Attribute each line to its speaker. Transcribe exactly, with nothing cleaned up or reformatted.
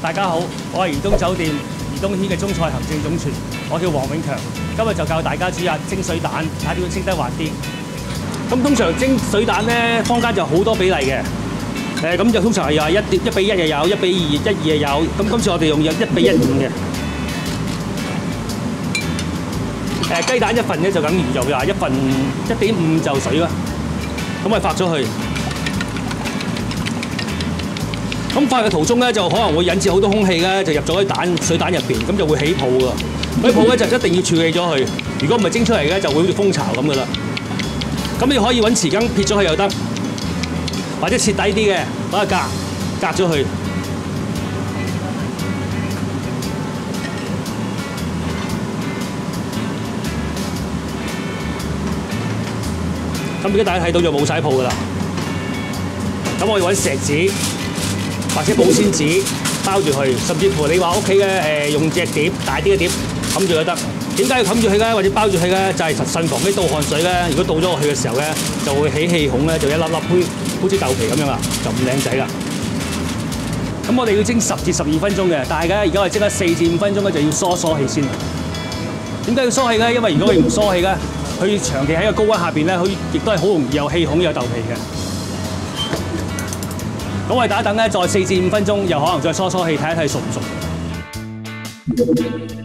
Speaker 1: 大家好，我係怡東酒店怡東軒嘅中菜行政總廚，我叫黃永強。今日就教大家煮下蒸水蛋，睇下點樣蒸得滑啲。咁通常蒸水蛋咧，坊間就好多比例嘅。誒咁就通常係又係一一比一又有，一比二一二又有。咁今次我哋用一比一五嘅。誒雞蛋一份咧就等於就話一份一點五就水啦。咁我發咗去。咁發嘅途中咧就可能會引致好多空氣咧，就入咗喺蛋水蛋入邊，咁就會起泡㗎。嗰啲泡咧就一定要處理咗佢。如果唔係蒸出嚟咧，就會好似蜂巢咁噶啦。咁你可以揾匙羹撇咗佢又得，或者切底啲嘅攞個格格咗佢。咁而家大家睇到就冇晒泡噶啦。咁我哋揾錫紙或者保鮮紙包住佢，甚至乎你話屋企嘅誒用隻碟大啲嘅碟冚住就得。點解要冚住佢咧，或者包住佢咧？就係慎防啲倒汗水咧。如果倒咗落去嘅時候咧，就會起氣孔咧，就一粒粒好好似豆皮咁樣啦，就唔靚仔啦。咁我哋要蒸十至十二分鐘嘅，但係咧而家我哋蒸得四至五分鐘咧，就要疏疏氣先。點解要疏氣咧？因為如果佢唔疏氣咧，佢長期喺個高溫下邊咧，佢亦都係好容易有氣孔有豆皮嘅。咁我哋等一等咧，再四至五分鐘，又可能再疏疏氣，睇一睇熟唔熟。